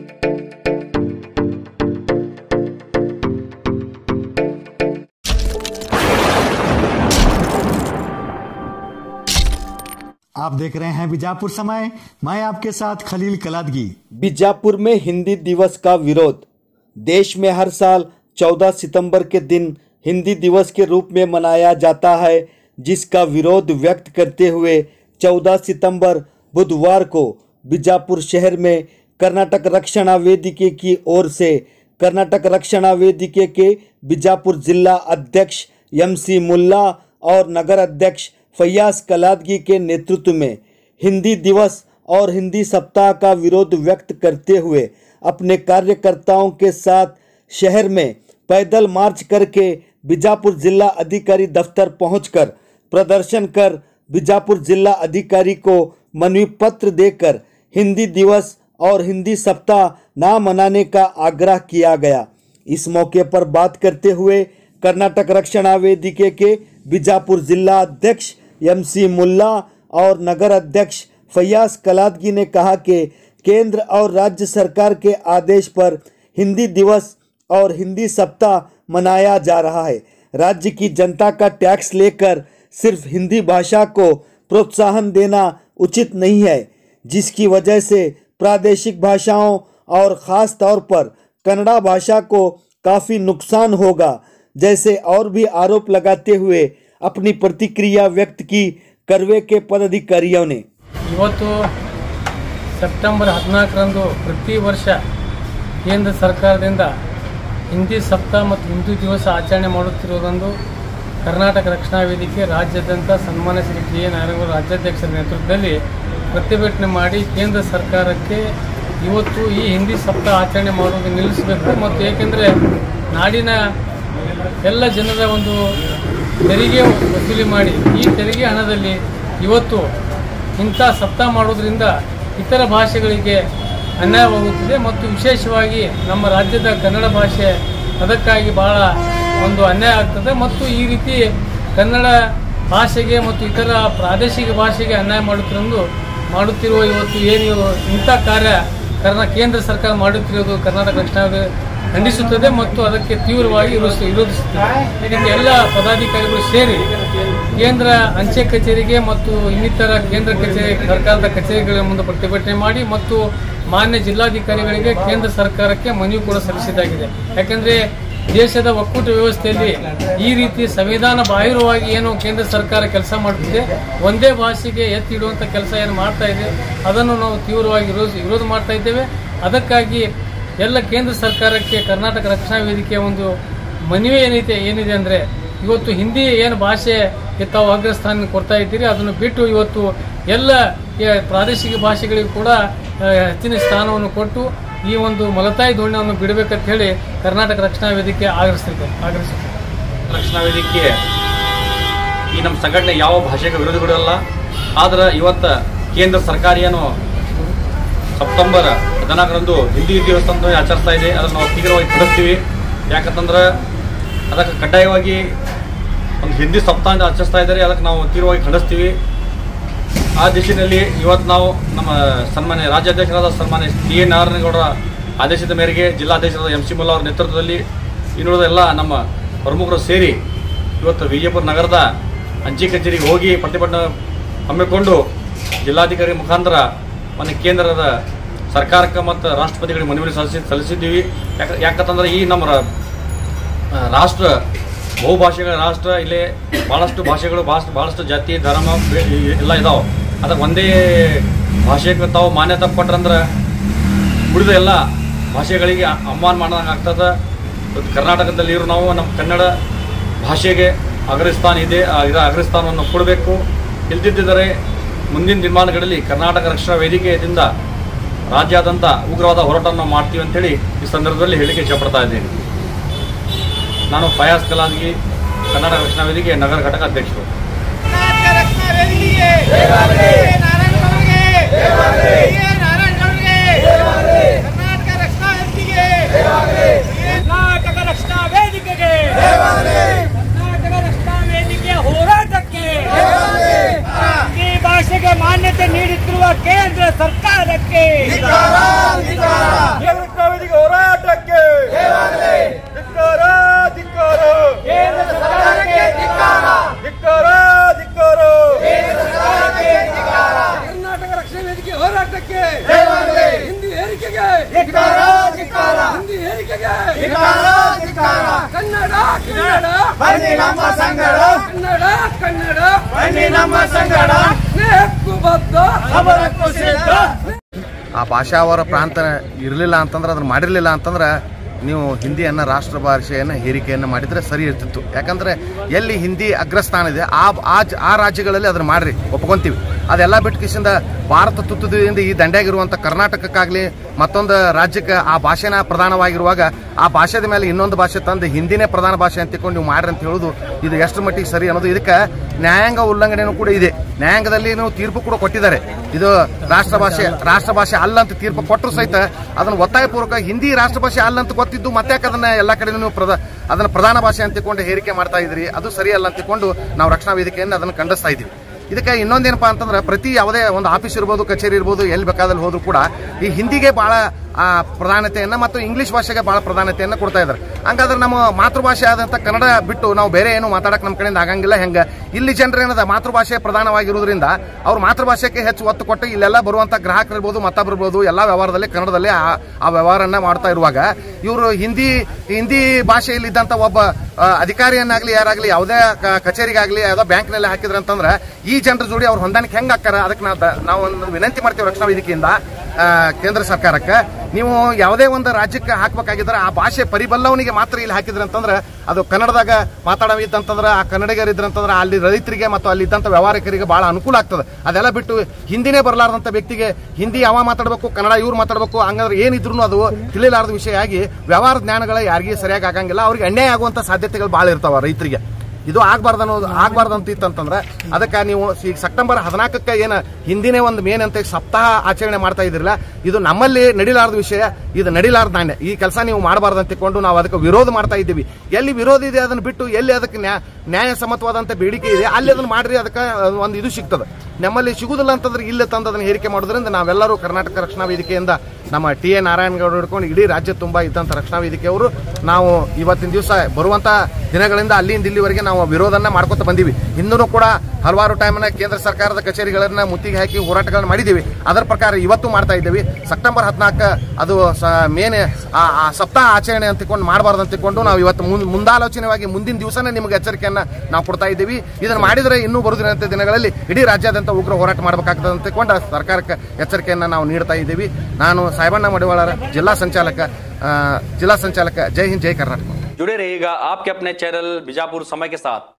आप देख रहे हैं बीजापुर समय। मैं आपके साथ खलील कलादगी। बीजापुर में हिंदी दिवस का विरोध। देश में हर साल 14 सितंबर के दिन हिंदी दिवस के रूप में मनाया जाता है, जिसका विरोध व्यक्त करते हुए 14 सितंबर बुधवार को बीजापुर शहर में कर्नाटक रक्षणा वेदिके की ओर से कर्नाटक रक्षणा वेदिके के बीजापुर जिला अध्यक्ष MC मुल्ला और नगर अध्यक्ष फैयाज कलादगी के नेतृत्व में हिंदी दिवस और हिंदी सप्ताह का विरोध व्यक्त करते हुए अपने कार्यकर्ताओं के साथ शहर में पैदल मार्च करके बीजापुर जिला अधिकारी दफ्तर पहुंचकर प्रदर्शन कर बीजापुर जिला अधिकारी को मनवी पत्र देकर हिंदी दिवस और हिंदी सप्ताह न मनाने का आग्रह किया गया। इस मौके पर बात करते हुए कर्नाटक रक्षणा वेदिके के बीजापुर जिला अध्यक्ष MC मुल्ला और नगर अध्यक्ष फैयाज कलादगी ने कहा कि केंद्र और राज्य सरकार के आदेश पर हिंदी दिवस और हिंदी सप्ताह मनाया जा रहा है। राज्य की जनता का टैक्स लेकर सिर्फ हिंदी भाषा को प्रोत्साहन देना उचित नहीं है, जिसकी वजह से प्रादेशिक भाषाओं और ख़ास तौर पर कन्नड़ा भाषा को काफ़ी नुकसान होगा, जैसे और भी आरोप लगाते हुए अपनी प्रतिक्रिया व्यक्त की करवे के पदाधिकारियों ने। ಇವತ್ತು ಸೆಪ್ಟೆಂಬರ್ 14ರಂದು ಪ್ರತಿ ವರ್ಷ ಕೇಂದ್ರ ಸರ್ಕಾರದಿಂದ ಹಿಂದಿ ಸಪ್ತಾಹ ಮತ್ತು ಹಿಂದೂ ದಿವಸ ಆಚರಣೆ ಮಾಡುತ್ತಿರುವುದನ್ನು ಕರ್ನಾಟಕ ರಕ್ಷಣಾ ವೇದಿಕೆ ರಾಜ್ಯಾದ್ಯಂತ ಸನ್ಮಾನ್ಯ ಶ್ರೀ ಕೆ ನಾರಾಯಣಗೌಡ ರಾಜ್ಯಾಧ್ಯಕ್ಷರ ನೇತೃತ್ವದಲ್ಲಿ ಪ್ರತಿಭಟನೆ ಮಾಡಿ ಕೇಂದ್ರ ಸರ್ಕಾರಕ್ಕೆ ಇವತ್ತು ಈ ಹಿಂದಿ ಸಪ್ತಾಹ ಆಚರಣೆ ಮಾಡುವುದು ನಿಲ್ಲಿಸಬೇಕು ಮತ್ತು ಏಕೆಂದರೆ ನಾಡಿನ ಎಲ್ಲ ಜನರ ಒಂದು ತೆರಿಗೆ ವಸೂಲಿ ಮಾಡಿ ಈ ತೆರಿಗೆ ಹಣದಲ್ಲಿ ಇವತ್ತು ಇಂಥ ಸಪ್ತಾಹ ಮಾಡೋದ್ರಿಂದ ಇತರ ಭಾಷೆಗಳಿಗೆ ಅನ್ಯಾಯವಾಗುತ್ತಿದೆ ಮತ್ತು ವಿಶೇಷವಾಗಿ ನಮ್ಮ ರಾಜ್ಯದ ಕನ್ನಡ ಭಾಷೆ ಅದಕ್ಕಾಗಿ ಬಹಳ ಒಂದು ಅನ್ಯಾಯ ಆಗ್ತದೆ ಮತ್ತು ಈ ರೀತಿ ಕನ್ನಡ ಭಾಷೆಗೆ ಮತ್ತು ಇತರ ಪ್ರಾದೇಶಿಕ ಭಾಷೆಗೆ ಅನ್ಯಾಯ ಮಾಡುತ್ತಿರುವ ಇವತ್ತು ಏನು ಇಂಥ ಕಾರ್ಯ ಕೇಂದ್ರ ಸರ್ಕಾರ ಮಾಡುತ್ತಿರುವುದು ಕರ್ನಾಟಕ ರಕ್ಷಣಾ ಖಂಡಿಸುತ್ತದೆ ಮತ್ತು ಅದಕ್ಕೆ ತೀವ್ರವಾಗಿ ವಿರೋಧಿಸುತ್ತದೆ। ಇದಕ್ಕೆ ಎಲ್ಲ ಪದಾಧಿಕಾರಿಗಳು ಸೇರಿ ಕೇಂದ್ರ ಅಂಚೆ ಕಚೇರಿಗೆ ಮತ್ತು ಇನ್ನಿತರ ಕೇಂದ್ರ ಕಚೇರಿ ಸರ್ಕಾರದ ಕಚೇರಿಗಳ ಮುಂದೆ ಪ್ರತಿಭಟನೆ ಮಾಡಿ ಮತ್ತು ಮಾನ್ಯ ಜಿಲ್ಲಾಧಿಕಾರಿಗಳಿಗೆ ಕೇಂದ್ರ ಸರ್ಕಾರಕ್ಕೆ ಮನವಿ ಕೂಡ ಸಲ್ಲಿಸಿದ್ದಾಗಿದೆ। ಯಾಕೆಂದರೆ ದೇಶದ ಒಕ್ಕೂಟ ವ್ಯವಸ್ಥೆಯಲ್ಲಿ ಈ ರೀತಿ ಸಂವಿಧಾನ ಬಾಹಿರವಾಗಿ ಏನು ಕೇಂದ್ರ ಸರ್ಕಾರ ಕೆಲಸ ಮಾಡುತ್ತಿದೆ, ಒಂದೇ ಭಾಷೆಗೆ ಎತ್ತಿಡುವಂಥ ಕೆಲಸ ಏನು ಮಾಡ್ತಾ ಇದೆ ಅದನ್ನು ನಾವು ತೀವ್ರವಾಗಿ ವಿರೋಧ ಮಾಡ್ತಾ ಇದ್ದೇವೆ। ಅದಕ್ಕಾಗಿ ಎಲ್ಲ ಕೇಂದ್ರ ಸರ್ಕಾರಕ್ಕೆ ಕರ್ನಾಟಕ ರಕ್ಷಣಾ ವೇದಿಕೆಯ ಒಂದು ಮನವಿ ಏನಿದೆ ಅಂದರೆ ಇವತ್ತು ಹಿಂದಿ ಏನು ಭಾಷೆ ತಾವು ಅಗ್ರಸ್ಥಾನ ಕೊಡ್ತಾ ಇದ್ದೀರಿ ಅದನ್ನು ಬಿಟ್ಟು ಇವತ್ತು ಎಲ್ಲ ಪ್ರಾದೇಶಿಕ ಭಾಷೆಗಳಿಗೂ ಕೂಡ ಹೆಚ್ಚಿನ ಸ್ಥಾನವನ್ನು ಕೊಟ್ಟು ಈ ಒಂದು ಮಲತಾಯಿ ಧೋರಣೆಯನ್ನು ಬಿಡಬೇಕಂತ ಹೇಳಿ ಕರ್ನಾಟಕ ರಕ್ಷಣಾ ವೇದಿಕೆ ಆಗ್ರಹಿಸುತ್ತೆ। ರಕ್ಷಣಾ ವೇದಿಕೆ ಈ ನಮ್ಮ ಸಂಘಟನೆ ಯಾವ ಭಾಷೆಗೆ ವಿರೋಧಗಳಲ್ಲ, ಆದ್ರೆ ಇವತ್ತು ಕೇಂದ್ರ ಸರ್ಕಾರ ಏನು ಸೆಪ್ಟೆಂಬರ್ 14ರಂದು ಹಿಂದಿ ದಿವಸ ಅಂತ ಆಚರಿಸ್ತಾ ಇದೆ, ಅದನ್ನು ನಾವು ತೀವ್ರವಾಗಿ ಖಂಡಿಸ್ತೀವಿ। ಯಾಕಂತಂದ್ರೆ ಅದಕ್ಕೆ ಕಡ್ಡಾಯವಾಗಿ ಒಂದು ಹಿಂದಿ ಸಪ್ತಾಹ ಆಚರಿಸ್ತಾ ಇದ್ದಾರೆ, ಅದಕ್ಕೆ ನಾವು ತೀವ್ರವಾಗಿ ಖಂಡಿಸ್ತೀವಿ। ಆ ದಿಶೆಯಲ್ಲಿ ಇವತ್ತು ನಾವು ನಮ್ಮ ಸನ್ಮಾನ್ಯ ರಾಜ್ಯಾಧ್ಯಕ್ಷರಾದ ಸನ್ಮಾನ್ಯ ಕೆ ನಾರಾಯಣಗೌಡ ಆದೇಶದ ಮೇರೆಗೆ ಜಿಲ್ಲಾಧ್ಯಕ್ಷರಾದ MC ಮುಲ್ಲಾ ಅವರ ನೇತೃತ್ವದಲ್ಲಿ ಇನ್ನುಳಿದ ಎಲ್ಲ ನಮ್ಮ ಪ್ರಮುಖರು ಸೇರಿ ಇವತ್ತು ವಿಜಯಪುರ ನಗರದ ಅಂಚೆ ಕಚೇರಿಗೆ ಹೋಗಿ ಪ್ರತಿಭಟನೆ ಹಮ್ಮಿಕೊಂಡು ಜಿಲ್ಲಾಧಿಕಾರಿ ಮುಖಾಂತರ ಮೊನ್ನೆ ಕೇಂದ್ರದ ಸರ್ಕಾರಕ್ಕೆ ಮತ್ತು ರಾಷ್ಟ್ರಪತಿಗಳಿಗೆ ಮನವಿ ಸಲ್ಲಿಸಿದ್ದೀವಿ। ಯಾಕಂತಂದ್ರೆ ಈ ನಮ್ಮ ರಾಷ್ಟ್ರ ಬಹುಭಾಷೆಗಳ ರಾಷ್ಟ್ರ, ಇಲ್ಲಿ ಭಾಳಷ್ಟು ಭಾಷೆಗಳು ಭಾಳಷ್ಟು ಜಾತಿ ಧರ್ಮ ಎಲ್ಲ ಇದಾವೆ, ಅದಕ್ಕೆ ಒಂದೇ ಭಾಷೆಗೆ ತಾವು ಮಾನ್ಯತೆ ಕೊಟ್ರಂದ್ರೆ ಉಳಿದ ಎಲ್ಲ ಭಾಷೆಗಳಿಗೆ ಅವಮಾನ ಮಾಡೋಂಗೆ ಆಗ್ತದೆ। ಕರ್ನಾಟಕದಲ್ಲಿರೋ ನಾವು ನಮ್ಮ ಕನ್ನಡ ಭಾಷೆಗೆ ಅಗ್ರಸ್ಥಾನ ಇದೆ, ಅಗ್ರಸ್ಥಾನವನ್ನು ಕೊಡಬೇಕು। ಇಲ್ದಿದ್ದರೆ ಮುಂದಿನ ದಿನಮಾನಗಳಲ್ಲಿ ಕರ್ನಾಟಕ ರಕ್ಷಣಾ ವೇದಿಕೆಯಿಂದ ರಾಜ್ಯಾದ್ಯಂತ ಉಗ್ರವಾದ ಹೋರಾಟವನ್ನು ಮಾಡ್ತೀವಿ ಅಂತೇಳಿ ಈ ಸಂದರ್ಭದಲ್ಲಿ ಹೇಳಿಕೆ ಇಷ್ಟಪಡ್ತಾ ಇದ್ದೀನಿ। ನಾನು ಫಯಾಜ್ ಕಲಾದಗಿ, ಕರ್ನಾಟಕ ರಕ್ಷಣಾ ವೇದಿಕೆ ನಗರ ಘಟಕ ಅಧ್ಯಕ್ಷರು। ಭಾಷೆಗೆ ಮಾನ್ಯತೆ ನೀಡುತ್ತಿರುವ ಕೇಂದ್ರ ಸರ್ಕಾರಕ್ಕೆ ಬನ್ನಿ ನಮ್ಮ ಸಂಗಡ ಕನ್ನಡ ಕನ್ನಡ ಬನ್ನಿ ನಮ್ಮ ಸಂಗಡ ಹಕ್ಕುಬದ್ಧ ಸಮರಕ್ಕೂ ಸಿದ್ಧ. ಆ ಭಾಷಾವರ ಪ್ರಾಂತ ಇರಲಿಲ್ಲ ಅಂತಂದ್ರೆ ಅದನ್ನು ಮಾಡಿರಲಿಲ್ಲ ಅಂತಂದ್ರೆ ನೀವು ಹಿಂದಿಯನ್ನು ರಾಷ್ಟ್ರ ಭಾಷೆಯನ್ನು ಹೇರಿಕೆಯನ್ನು ಮಾಡಿದರೆ ಸರಿ ಇರ್ತಿತ್ತು. ಯಾಕಂದರೆ ಎಲ್ಲಿ ಹಿಂದಿ ಅಗ್ರಸ್ಥಾನ ಇದೆ ಆ ರಾಜ್ಯಗಳಲ್ಲಿ ಅದನ್ನು ಮಾಡಿರಿ ಒಪ್ಕೊಂತೀವಿ. ಅದೆಲ್ಲ ಬಿಟ್ಟು ಕಿಸಿಂದ ಭಾರತ ತುತ್ತುದಿಯಿಂದ ಈ ದಂಡೆಯಾಗಿರುವಂಥ ಕರ್ನಾಟಕಕ್ಕಾಗಲಿ ಮತ್ತೊಂದು ರಾಜ್ಯಕ್ಕೆ ಆ ಭಾಷೆನ ಪ್ರಧಾನವಾಗಿರುವಾಗ ಆ ಭಾಷೆದ ಮೇಲೆ ಇನ್ನೊಂದು ಭಾಷೆ ತಂದು ಹಿಂದಿನೇ ಪ್ರಧಾನ ಭಾಷೆ ಅಂತ ತಿಳ್ಕೊಂಡು ನೀವು ಮಾಡ್ರಿ ಅಂತ ಹೇಳೋದು ಇದು ಎಷ್ಟು ಮಟ್ಟಿಗೆ ಸರಿ ಅನ್ನೋದು. ಇದಕ್ಕೆ ನ್ಯಾಯಾಂಗ ಉಲ್ಲಂಘನೆಯೂ ಕೂಡ ಇದೆ. ನ್ಯಾಯಾಂಗದಲ್ಲಿ ತೀರ್ಪು ಕೂಡ ಕೊಟ್ಟಿದ್ದಾರೆ. ಇದು ರಾಷ್ಟ್ರ ಭಾಷೆ ಅಲ್ಲ ಅಂತ ತೀರ್ಪು ಕೊಟ್ಟರು ಸಹಿತ ಅದನ್ನು ಒತ್ತಾಯಪೂರ್ವಕ ಹಿಂದಿ ರಾಷ್ಟ್ರ ಭಾಷೆ ಅಲ್ಲ ಅಂತ ಗೊತ್ತಿದ್ದು ಮತ್ತೆ ಅದನ್ನ ಎಲ್ಲ ಕಡೆ ನೀವು ಅದನ್ನು ಪ್ರಧಾನ ಭಾಷೆ ಅಂತ ತಿಳ್ಕೊಂಡು ಹೇರಿಕೆ ಮಾಡ್ತಾ ಇದ್ರಿ. ಅದು ಸರಿಯಲ್ಲ ಅಂತ ತಿಳ್ಕೊಂಡು ನಾವು ರಕ್ಷಣಾ ವೇದಿಕೆಯನ್ನು ಅದನ್ನು ಖಂಡಿಸ್ತಾ ಇದ್ದೀವಿ. ಇದಕ್ಕೆ ಇನ್ನೊಂದೇನಪ್ಪ ಅಂತಂದ್ರೆ ಪ್ರತಿ ಯಾವುದೇ ಒಂದು ಆಫೀಸ್ ಇರ್ಬೋದು, ಕಚೇರಿ ಇರ್ಬೋದು, ಎಲ್ಲಿ ಬೇಕಾದಲ್ಲಿ ಹೋದ್ರೂ ಕೂಡ ಈ ಹಿಂದಿಗೆ ಭಾಳ ಪ್ರಾಧಾನ್ಯತೆಯನ್ನು ಮತ್ತು ಇಂಗ್ಲಿಷ್ ಭಾಷೆಗೆ ಭಾಳ ಪ್ರಾಧಾನ್ಯತೆಯನ್ನು ಕೊಡ್ತಾ ಇದ್ದಾರೆ. ಹಂಗಾದ್ರೆ ನಮ್ಮ ಮಾತೃಭಾಷೆ ಆದಂಥ ಕನ್ನಡ ಬಿಟ್ಟು ನಾವು ಬೇರೆ ಏನು ಮಾತಾಡಕ್ಕೆ ನಮ್ಮ ಕಡೆಯಿಂದ ಆಗಂಗಿಲ್ಲ. ಹೆಂಗೆ ಇಲ್ಲಿ ಜನರು ಏನದ ಮಾತೃಭಾಷೆ ಪ್ರಧಾನವಾಗಿರೋದ್ರಿಂದ ಅವ್ರ ಮಾತೃಭಾಷೆಗೆ ಹೆಚ್ಚು ಒತ್ತು ಕೊಟ್ಟು ಇಲ್ಲೆಲ್ಲ ಬರುವಂಥ ಗ್ರಾಹಕರು ಇರ್ಬೋದು, ಮತ್ತೊಬ್ಬರಿರ್ಬೋದು, ಎಲ್ಲ ವ್ಯವಹಾರದಲ್ಲಿ ಕನ್ನಡದಲ್ಲಿ ಆ ವ್ಯವಹಾರನ ಮಾಡ್ತಾ ಇರುವಾಗ ಇವರು ಹಿಂದಿ ಭಾಷೆಯಲ್ಲಿದ್ದಂಥ ಒಬ್ಬ ಅಧಿಕಾರಿಯನ್ನಾಗಲಿ ಯಾರಾಗಲಿ ಯಾವುದೇ ಕಚೇರಿಗಾಗಲಿ ಯಾವುದೋ ಬ್ಯಾಂಕ್ನಲ್ಲಿ ಹಾಕಿದ್ರೆ ಅಂತಂದ್ರೆ ಈ ಜನರ ಜೋಡಿ ಅವ್ರು ಹೊಂದಾಣಿಕೆ ಹೆಂಗೆ ಹಾಕ್ತಾರ. ಅದಕ್ಕೆ ನಾವು ಒಂದು ವಿನಂತಿ ಮಾಡ್ತೀವಿ ರಕ್ಷಣಾ ವೇದಿಕೆಯಿಂದ ಕೇಂದ್ರ ಸರ್ಕಾರಕ್ಕೆ, ನೀವು ಯಾವುದೇ ಒಂದು ರಾಜ್ಯಕ್ಕೆ ಹಾಕ್ಬೇಕಾಗಿದ್ರೆ ಆ ಭಾಷೆ ಪರಿಬಲ್ಲವನಿಗೆ ಮಾತ್ರ ಇಲ್ಲಿ ಹಾಕಿದ್ರೆ ಅಂತಂದ್ರೆ ಅದು ಕನ್ನಡದಾಗ ಮಾತಾಡೋದಿತ್ತಂತಂದ್ರೆ ಆ ಕನ್ನಡಿಗರಿದ್ರಂತಂದ್ರೆ ಅಲ್ಲಿ ರೈತರಿಗೆ ಮತ್ತು ಅಲ್ಲಿ ಇದ್ದಂಥ ವ್ಯವಹಾರಿಕರಿಗೆ ಬಹಳ ಅನುಕೂಲ ಆಗ್ತದೆ. ಅದೆಲ್ಲ ಬಿಟ್ಟು ಹಿಂದಿನೇ ಬರಲಾರ್ದಂಥ ವ್ಯಕ್ತಿಗೆ ಹಿಂದಿ ಯಾವ ಮಾತಾಡಬೇಕು, ಕನ್ನಡ ಇವ್ರು ಮಾತಾಡಬೇಕು, ಹಂಗಂದ್ರೆ ಏನಿದ್ರು ಅದು ತಿಳಿಲಾರದ ವಿಷಯ ಆಗಿ ವ್ಯವಹಾರ ಜ್ಞಾನಗಳ ಯಾರಿಗೆ ಸರಿಯಾಗಿ ಆಗಂಗಿಲ್ಲ. ಅವ್ರಿಗೆ ಅನ್ಯಾಯ ಆಗುವಂಥ ಸಾಧ್ಯತೆಗಳು ಭಾಳ ಇರ್ತಾವ ರೈತರಿಗೆ. ಇದು ಆಗ್ಬಾರ್ದಂತ ಇತ್ತಂತಂದ್ರೆ ಅದಕ್ಕೆ ನೀವು ಈಗ ಸೆಪ್ಟೆಂಬರ್ 14ಕ್ಕೆ ಏನು ಹಿಂದಿನೇ ಒಂದು ಮೇನ್ ಅಂತ ಸಪ್ತಾಹ ಆಚರಣೆ ಮಾಡ್ತಾ ಇದ್ರಲ್ಲ, ಇದು ನಮ್ಮಲ್ಲಿ ನಡಿಲಾರ್ದ ವಿಷಯ, ಇದು ನಡಿಲಾರ್ದ ನಾಣ್ಯ. ಈ ಕೆಲಸ ನೀವು ಮಾಡಬಾರ್ದು ತಿಳ್ಕೊಂಡು ನಾವು ಅದಕ್ಕೆ ವಿರೋಧ ಮಾಡ್ತಾ ಇದ್ದೀವಿ. ಎಲ್ಲಿ ವಿರೋಧ ಇದೆ ಅದನ್ನು ಬಿಟ್ಟು ಎಲ್ಲಿ ಅದಕ್ಕೆ ನ್ಯಾಯಸಮ್ಮತವಾದಂಥ ಬೇಡಿಕೆ ಇದೆ ಅಲ್ಲಿ ಅದನ್ನು ಮಾಡ್ರಿ, ಅದಕ್ಕೆ ಒಂದು ಇದು ಸಿಗ್ತದೆ. ನಮ್ಮಲ್ಲಿ ಸಿಗುದಿಲ್ಲ ಅಂತಂದ್ರೆ ಇಲ್ಲಿ ತಂದು ಅದನ್ನು ಹೇರಿಕೆ ಮಾಡೋದ್ರಿಂದ ನಾವೆಲ್ಲರೂ ಕರ್ನಾಟಕ ರಕ್ಷಣಾ ವೇದಿಕೆಯಿಂದ ನಮ್ಮ ಟಿ.ಎ. ನಾರಾಯಣಗೌಡರು ಹಿಡ್ಕೊಂಡು ಇಡೀ ರಾಜ್ಯ ತುಂಬ ಇದ್ದಂಥ ರಕ್ಷಣಾ ವೇದಿಕೆಯವರು ನಾವು ಇವತ್ತಿನ ದಿವಸ ಬರುವಂಥ ದಿನಗಳಿಂದ ಅಲ್ಲಿಂದ ಇಲ್ಲಿವರೆಗೆ ನಾವು ವಿರೋಧನ ಮಾಡ್ಕೊತ ಬಂದೀವಿ. ಇನ್ನೂ ಕೂಡ ಹಲವಾರು ಟೈಮ್ನ ಕೇಂದ್ರ ಸರ್ಕಾರದ ಕಚೇರಿಗಳನ್ನ ಮುತ್ತಿಗೆ ಹಾಕಿ ಹೋರಾಟಗಳನ್ನ ಮಾಡಿದ್ದೀವಿ. ಅದರ ಪ್ರಕಾರ ಇವತ್ತು ಮಾಡ್ತಾ ಇದ್ದೀವಿ. ಸೆಪ್ಟೆಂಬರ್ 14 ಅದು ಮೇನ್ ಸಪ್ತಾಹ ಆಚರಣೆ ಅಂತಿಕೊಂಡು ಮಾಡಬಾರ್ದು ಅಂತಿಕೊಂಡು ನಾವು ಇವತ್ತು ಮುಂದಾಲೋಚನೆಯಾಗಿ ಮುಂದಿನ ದಿವಸನೇ ನಿಮಗೆ ಎಚ್ಚರಿಕೆಯನ್ನ ನಾವು ಕೊಡ್ತಾ ಇದ್ದೀವಿ. ಇದನ್ನು ಮಾಡಿದರೆ ಇನ್ನೂ ಬರುತ್ತಿರುವಂಥ ದಿನಗಳಲ್ಲಿ ಇಡೀ ರಾಜ್ಯಾದ್ಯಂತ ಉಗ್ರ ಹೋರಾಟ ಮಾಡಬೇಕಾಗ್ತದೆ ಅಂತಿಕೊಂಡು ಸರ್ಕಾರಕ್ಕೆ ಎಚ್ಚರಿಕೆಯನ್ನು ನಾವು ನೀಡ್ತಾ ಇದ್ದೀವಿ. ನಾನು ಸಾಯಬಣ್ಣ ಮಡಿವಾಳರ ಜಿಲ್ಲಾ ಸಂಚಾಲಕ ಜೈ ಹಿಂದ್ ಜೈ कर्नाटक। जुड़े रहिएगा आपके अपने चैनल बीजापुर समय के साथ।